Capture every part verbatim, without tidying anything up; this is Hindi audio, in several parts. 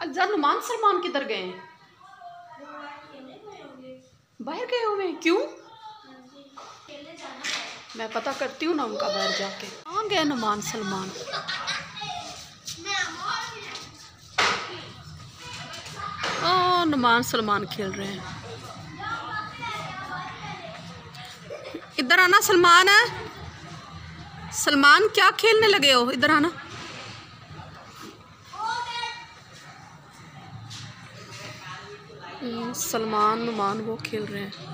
अज्जा नुमान सलमान किधर गए हैं? बाहर गए हुए हैं, क्यों? मैं पता करती हूँ ना उनका बाहर जाके। कहाँ गए नुमान सलमान? ओ नुमान सलमान खेल रहे हैं। इधर आना सलमान है। सलमान क्या खेलने लगे हो? इधर आना। सलमान नुमान वो खेल रहे हैं।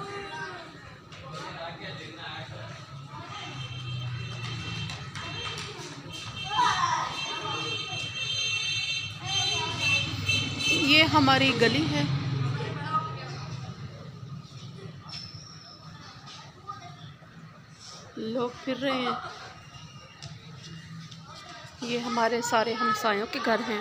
ये हमारी गली है। लोग फिर रहे हैं। ये हमारे सारे हमसायों के घर हैं।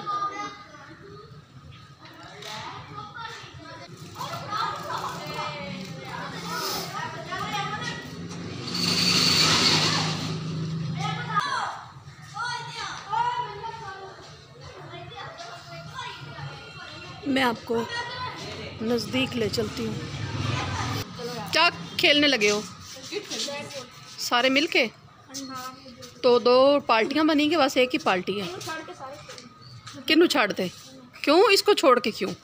मैं आपको नज़दीक ले चलती हूँ। क्या खेलने लगे हो सारे मिलके? तो दो पार्टियाँ बनी के बस एक ही पार्टी है? किन्नू छाड़ते? क्यों इसको छोड़ के क्यों?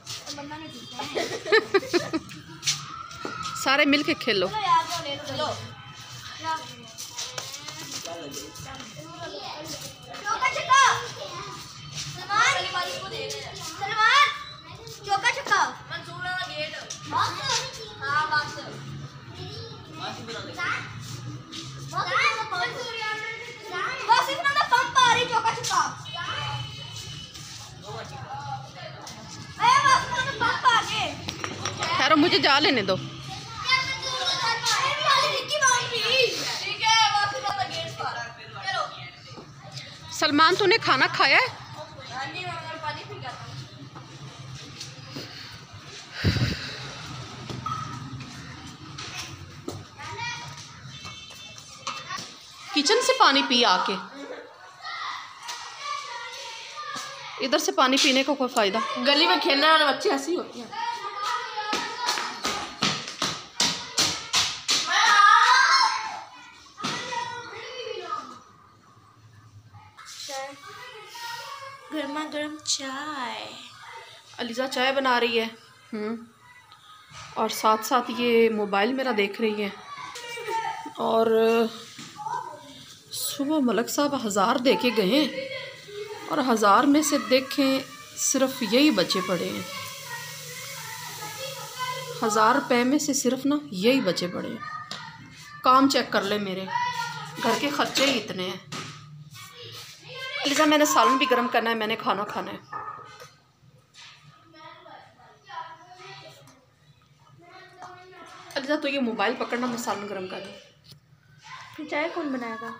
सारे मिलके खेलो। खैर मुझे जा लेने दो। सलमान तूने खाना खाया है? किचन से पानी पी आके। इधर से पानी पीने का कोई फायदा? गली में खेलने वाले बच्चे ऐसी होती हैं। गर्मा गर्म चाय। अलीजा चाय बना रही है। हम्म और साथ साथ ये मोबाइल मेरा देख रही है। और सुबह मलक साहब हज़ार दे के गए और हज़ार में से देखें सिर्फ यही बचे पड़े हैं। हज़ार रुपये में से सिर्फ ना यही बचे पड़े हैं। काम चेक कर ले, मेरे घर के खर्चे ही इतने हैं। अलीजा मैंने सालन भी गर्म करना है, मैंने खाना खाना है। अलीजा तो ये मोबाइल पकड़ना, मैं सालन गर्म कर लूँ। फिर चाय कौन बनाएगा?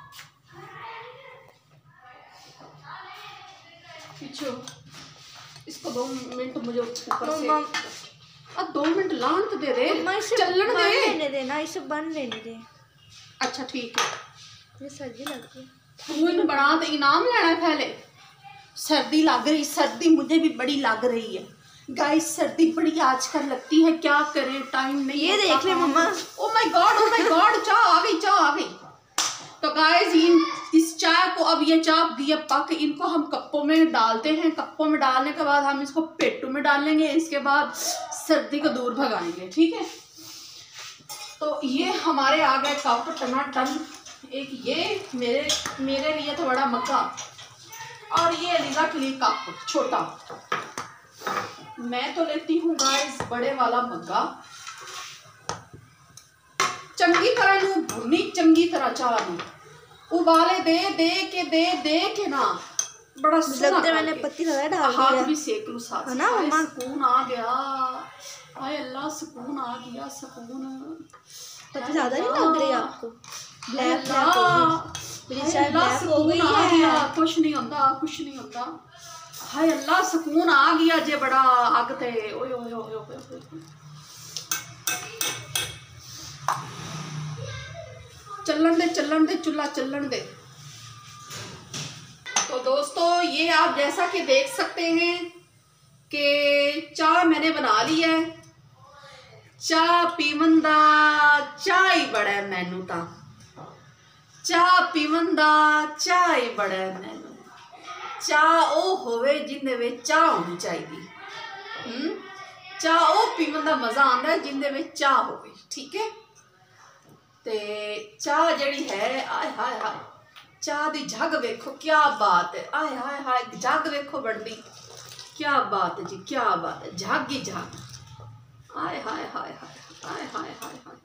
पीछे इसको दो मिनट मुझे ऊपर से। अब दो मिनट लान तो दे दे, चलन दे लेने देना, इसे बन लेने दे। अच्छा ठीक है। ये सर्दी लग रही है। तू इन बना दे, इनाम लेना है पहले। सर्दी लग रही, सर्दी मुझे भी बड़ी लग रही है गाइस। सर्दी बड़ी आजकल लगती है, क्या करें, टाइम नहीं। ये देख ले मम्मा। Oh my god, oh my god, चाय आ गई, चाय आ गई। तो गाइस इन इस चाय को, अब ये चाय दिए पक, इनको हम कप्पों में डालते हैं। कप्पों में डालने के बाद हम इसको पेटू में डालेंगे। इसके बाद सर्दी को दूर भगाएंगे, ठीक है। तो ये हमारे आ गए कप टनाटन। एक ये मेरे मेरे लिए तो बड़ा मक्का, और ये अलीजा के लिए कप छोटा। मैं तो लेती हूँ गाइस बड़े वाला मग्गा। चंगी तरह नू भुनी, चंगी तरह चाह नू उबाले दे दे के दे दे के ना बड़ा लगता है मैंने पत्ती लगाया डाल दिया। हाथ भी सेक लूं साथ है ना मम्मा? सुकून आ गया। आय अल्लाह, सुकून आ गया, सुकून। पत्ती ज्यादा नहीं लग रही आपको? ब्लैक ब्लैक हो गई मेरी चाय, ब्लैक हो गई है। कुछ नहीं होता, कुछ नहीं होता। हाय अल्लाह, सुकून आ गया जे बड़ा। अग ते ओए ओए ओए ओए। चलन दे, चलन दे, चूल्हा चलन दे। तो दोस्तों ये आप जैसा कि देख सकते हैं कि चाह मैंने बना ली है। चाह पीवन दा चाह ही बड़ा है मैनू ता, चाह पीवन दा चाह ही बड़ा है मैनू। चाह ओ होवे जिंदे विच चाह होनी चाहिए। हम्म चाह ओ पीवन दा मजा आंदा है जिंदे विच चाह होवे। ठीक है, ते चाह जड़ी है, आय हाय हाय, चाह दी जग वेखो क्या बात है। आय हाय हाय, जग वेखो बनदी, क्या बात है जी, क्या बात है, जग ही जग। आय हाय हाय हाय हाय हाय हाय हाय।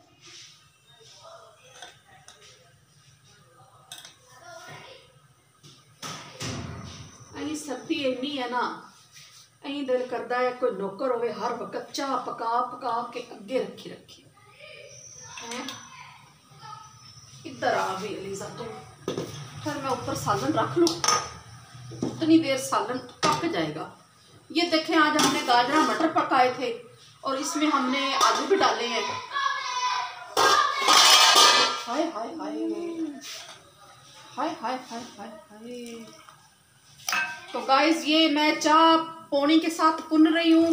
अही सर्दी इन्नी है ना, अही दिल करता है कोई नौकर होवे हर वक्त चाह पका पका के अगे रखी रखी है। इधर आ भी एलिज़ा तू, फिर मैं ऊपर सालन रख लूँ, उतनी देर सालन पक जाएगा। ये देखें, आज हमने गाजरा मटर पकाए थे और इसमें हमने आलू भी डाले हैं। हाय हाय हाय हाय हाय हाय हाय हाय। तो गाइस ये मैं चाह पौनी के साथ पुन रही हूँ।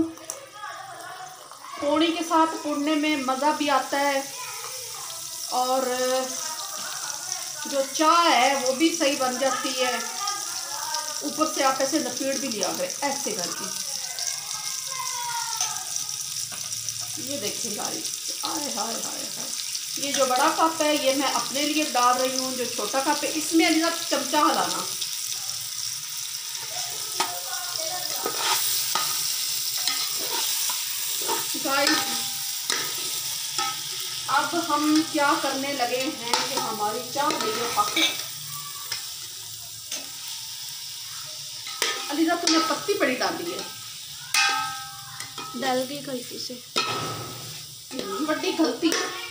पौनी के साथ पुनने में मज़ा भी आता है और जो चाह है वो भी सही बन जाती है। ऊपर से आप ऐसे लपेट भी लिया करें ऐसे करके। ये देखिए गाइस, आय हाय हाय हाय। ये जो बड़ा कप है ये मैं अपने लिए डाल रही हूँ, जो छोटा कप है इसमें अभी चमचा हिलाना। गाइस अब हम क्या करने लगे हैं कि हमारी चाह ये पक। अलीजा तुमने पत्ती बड़ी डाली है, डाल गई गलती से, बड़ी गलती।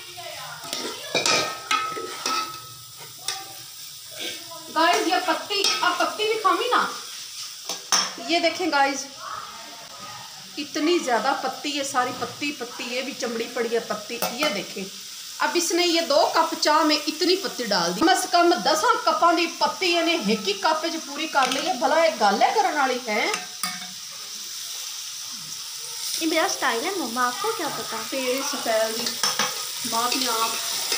गाइस ये पत्ती, आप पत्ती भी खामी ना। ये देखें गाइस, इतनी ज्यादा पत्ती, ये सारी पत्ती पत्ती, ये भी चमड़ी पड़ी है पत्ती। ये देखें, अब इसने ये दो कप चाह में इतनी पत्ती डाल दी। कम से कम दस कपां दी पत्ती इन्हें एक ही कप च पूरी कर ली है। भला एक गल है करने वाली है? ये मेरा स्टाइल है मम्मा, आपको क्या पता। तेरी स्टाइल दी बात नहीं। आप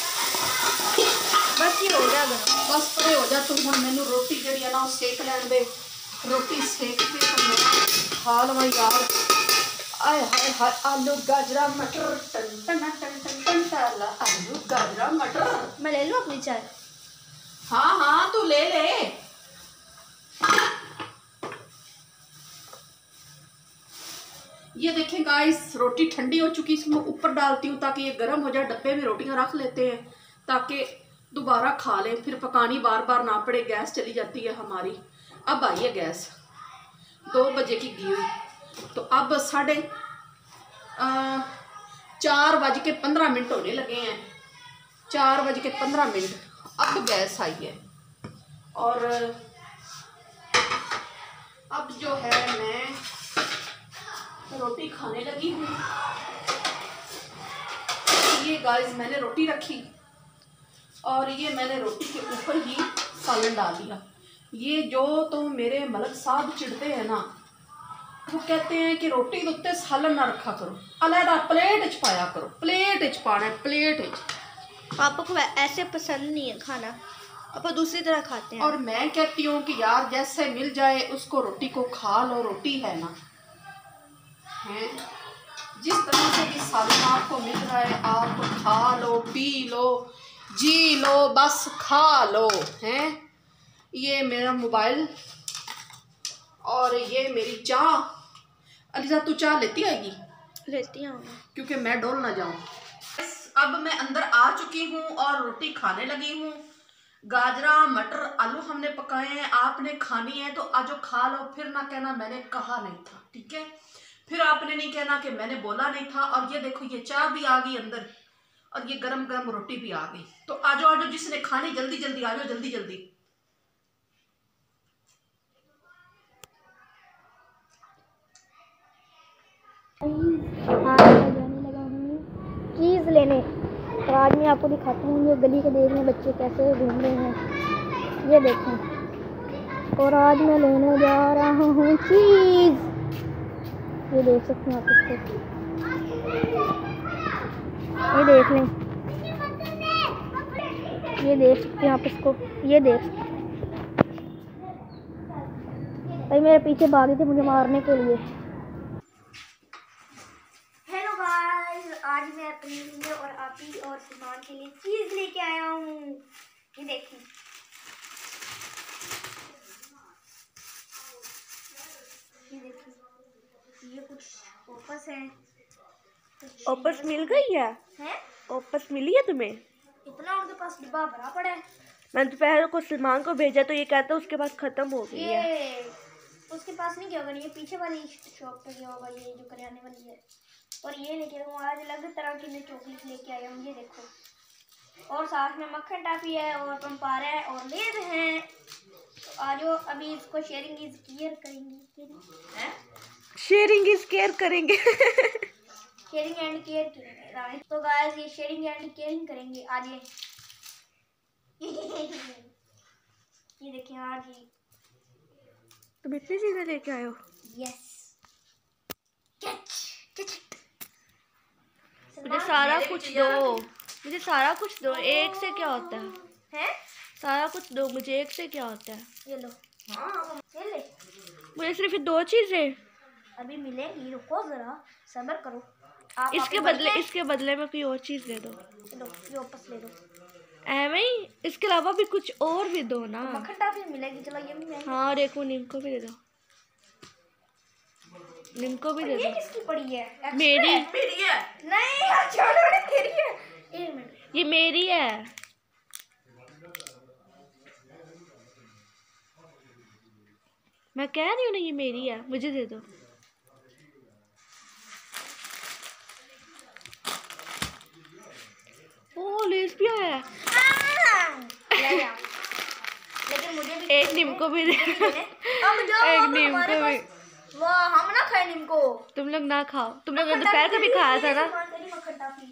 बस ये हो गया गरम, बस परे हो जा तू। हुण मैनू रोटी जड़ी है ना सेक लैण दे। रोटी सेक के तो मैं खा लवां यार। आय हाय हाय, आलू गाजरा मटर टन टन टन टन टन टाला, आलू गाजरा मटर। मैं ले लूँ अपनी चाय? हाँ हाँ तू ले ले। ये देखें गाइस, रोटी ठंडी हो चुकी, इसमें ऊपर डालती हूँ ताकि ये गर्म हो जाए। डब्बे में रोटियां रख लेते हैं ताकि दोबारा खा लें, फिर पकानी बार बार ना पड़े। गैस चली जाती है हमारी। अब आई है गैस, दो बजे की गई हुई। तो अब साढ़े चार बज के पंद्रह मिनट होने लगे हैं। चार बज के पंद्रह मिनट अब गैस आई है। और अब जो है मैं रोटी खाने लगी हूँ। ये गाइस मैंने रोटी रखी और ये मैंने रोटी के ऊपर ही सालन डाल दिया। ये जो तो मेरे मलक साहब चिढ़ते हैं ना, वो कहते हैं कि रोटी के उत्ते सालन ना रखा करो, अलहदा प्लेट च पाया करो। प्लेट च पाना है, प्लेट च। पापा को ऐसे पसंद नहीं है खाना, पापा दूसरी तरह खाते हैं। और मैं कहती हूँ कि यार जैसे मिल जाए उसको रोटी को खा लो। रोटी है ना, है जिस तरह से भी सालन आपको मिल रहा है आप खा लो, पी लो, जी लो, बस खा लो। हैं ये मेरा मोबाइल और ये मेरी चाह। अलीजा तू चाह लेती आएगी? लेती हूँ, क्योंकि मैं डोल ना जाऊँ। अब मैं अंदर आ चुकी हूँ और रोटी खाने लगी हूँ। गाजरा मटर आलू हमने पकाए हैं। आपने खानी है तो आजो खा लो, फिर ना कहना मैंने कहा नहीं था। ठीक है, फिर आपने नहीं कहना कि मैंने बोला नहीं था। और ये देखो ये चाय भी आ गई अंदर और ये गरम गरम रोटी भी आ गई। तो आजो आजो जिसने खानी जल्दी जल्दी आजो, जल्दी जल्दी। हाँ जाने लगा हूँ चीज़ लेने। तो आज मैं आपको दिखाती हूँ ये गली के देख में बच्चे कैसे घूम रहे हैं, ये देखें। और आज मैं लेने जा रहा हूँ चीज़। ये देख सकते हैं आप इसको, ये देख लें, ये देख सकते हैं आप इसको, ये देख सकते हैं भाई मेरे पीछे भागे थे मुझे मारने के लिए। हेलो गाइस, आज मैं अपने लिए और आपी और सलमान के लिए चीज लेके आया हूँ। ये देखिए, ये देखिए, ये कुछ ऑफर्स हैं। ऑफर्स मिल गई है? हैं? ऑफर्स मिली है तुम्हें? इतना उनके पास डिब्बा भरा पड़ा है। मैंने दोपहर को सलमान को भेजा तो ये कहता उसके पास खत्म हो गई है। ये उसके पास नहीं गया होगा, ये पीछे वाली शॉप पे गया होगा, ये जो करियाने वाली है। और ये लेके आऊँ आज अलग तरह की मैं चॉकलेट लेके आया हूँ, ये देखो। और साथ में मक्खन टाफी है और पंपारा है और लेज हैं। तो आज अभी इसको शेयरिंग इज केयर करेंगे, शेयरिंग इज केयर करेंगे शेयरिंग एंड केयर करेंगे। तो गाइस ये शेयरिंग एंड केयरिंग करेंगे आज ये ये देखिए आज ही तुम इतनी चीजें लेके आए हो? यस, मुझे सारा कुछ दो, मुझे सारा कुछ दो। एक से क्या होता है? हैं? सारा कुछ दो मुझे, एक से क्या होता है? ये लो, हाँ ये ले। मुझे सिर्फ दो चीजें अभी मिलेगी, रुको जरा सब्र करो। आप इसके बदले इसके बदले में कोई और चीज दे दो। लो ये वापस ले दो। एवं ही इसके अलावा भी कुछ और भी दो ना। मक्खन टाफी मिलेगी, चलो ये भी मिलेगी। हाँ, और एक वो नीम को भी दे दो, नीम को भी दे ये दो। किसकी पड़ी है? मेरी मेरी है। नहीं यार, छोड़ो ना, तेरी है। एक मिनट, ये मेरी है। मैं कह रही हूँ ना ये मेरी है, मुझे दे दो। ओ लेस भी आया है। ले जा। लेकिन मुझे भी एक नीम को भी दे। अब जाओ, एक अब नीम हमारे को भी। पास- वाह, हम ना खाए नीम को। तुम लोग ना खाओ, तुम लोग दोपहर का भी खाया था ना। मक्खन टाफी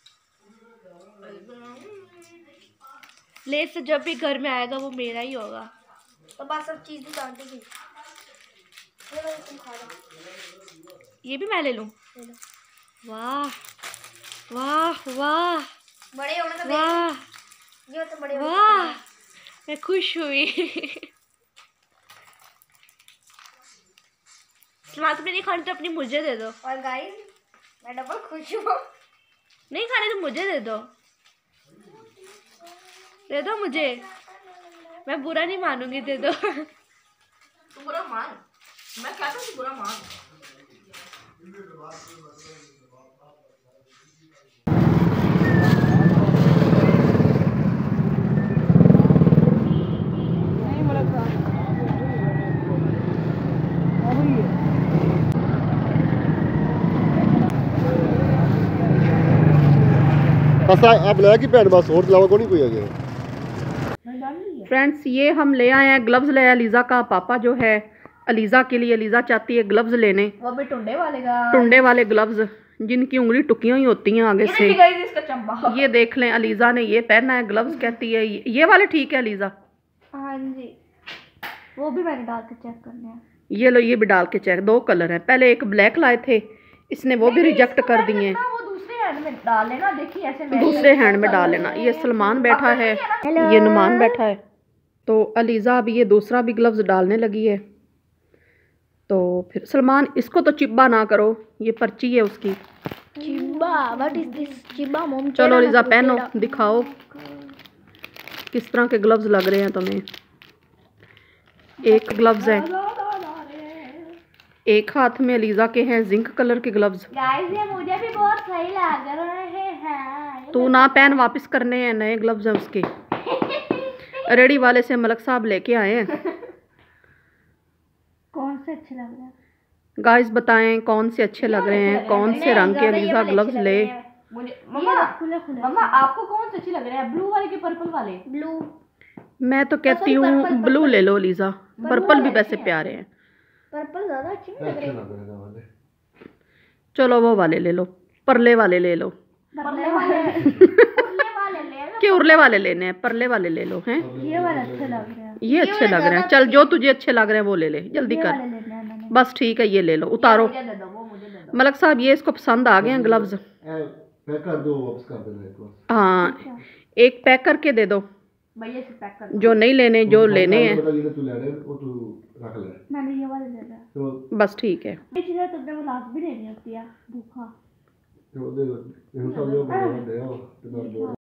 लेस जब भी घर में आएगा वो मेरा ही होगा। तो बस सब चीज भी काट देगी। ये वाली तुम खा लो, ये भी मैं ले लूं? ले लो। वाह वाह वाह बड़े होने का वाह देख, ये तो बड़े होने वाह, का मैं खुश हुई। सलमान तुम्हें नहीं खानी तो अपनी मुझे दे दो। और गाइस मैं डबल खुश हूँ। नहीं खाने तो मुझे दे दो, दे दो मुझे, मैं बुरा नहीं मानूंगी, दे दो। तू बुरा मान, मैं कहता हूँ बुरा मान। बस आप लाया कि पैंट बस और अलावा को नहीं कोई आ गया। फ्रेंड्स ये हम ले आए हैं ग्लव्स ले आए अलीज़ा का पापा जो है अलीज़ा के लिए। अलीज़ा चाहती है ग्लव्स लेने, वो भी टुंडे वाले का, टुंडे वाले ग्लव्स जिनकी उंगली टुकियां ही होती हैं आगे से। इसका चंबा। ये देख लें, अलीज़ा ने ये पहना है ग्लव्स, कहती है ये, ये वाले ठीक है अलीज़ा। हाँ जी, वो भी मैंने डाल के चेक करने हैं। ये लो, ये भी डाल के चेक, दो कलर हैं। पहले एक ब्लैक लाए थे, इसने वो भी रिजेक्ट कर दिए। वो दूसरे हैंड में डाल लेना, देखिए ऐसे मैं दूसरे हैंड में डाल लेना। ये सलमान बैठा है, ये नुमान बैठा है। तो अलीज़ा अभी ये दूसरा भी ग्लव्स डालने लगी है। तो फिर सलमान इसको तो चिब्बा ना करो, ये पर्ची है उसकी। चिब्बा, व्हाट इज दिस चिब्बा मॉम? चलो अलीज़ा पहनो, दिखाओ किस तरह के ग्लव्स लग रहे हैं तुम्हें। एक ग्लव्स है, एक हाथ में अलीज़ा के हैं जिंक कलर के ग्लव्स। गाइस ये मुझे भी बहुत सही लग रहे हैं। तू ना पहन, वापस करने हैं, नए ग्लव्स हैं उसके। रेडी वाले से मलक साहब लेके आए हैं। कौन से अच्छे लग रहे हैं गाइस बताएं कौन से अच्छे लग रहे हैं, कौन से रंग के अलीज़ा ग्लव्स ले। मुझे मम्मा खुले खुले मम्मा आपको कौन से अच्छे लग रहे हैं, ब्लू वाले के पर्पल वाले? ब्लू। मैं तो कहती हूँ ब्लू ले लो अलीज़ा, पर्पल भी वैसे प्यारे हैं। पर्पल ज्यादा अच्छे नहीं लग रहे। चलो वो वाले ले लो, परले वाले ले लो। परले वाले परले वाले ले लो। के उरले वाले लेने हैं, परले वाले ले लो हैं। ये वाले अच्छे लग रहे हैं, ये अच्छे लग रहे हैं। चल जो तुझे अच्छे लग रहे हैं वो ले ले, जल्दी कर। बस ठीक है, ये ले लो, उतारो। मलक साहब ये इसको पसंद आ गए हैं ग्लव्स। पैक कर दो, वापस कर देना एक बार। हाँ एक पैक करके दे दो भैया से पैक कर जो नहीं लेने, जो लेने हैं बता ये तू ले ले वो तू रख ले। मैंने ये वाले ले लिया तो बस ठीक है। ये चीज़ें तुमने वो लास्ट भी लेनी होती है भूखा तो दे दो ये सब जो बता दे हो तो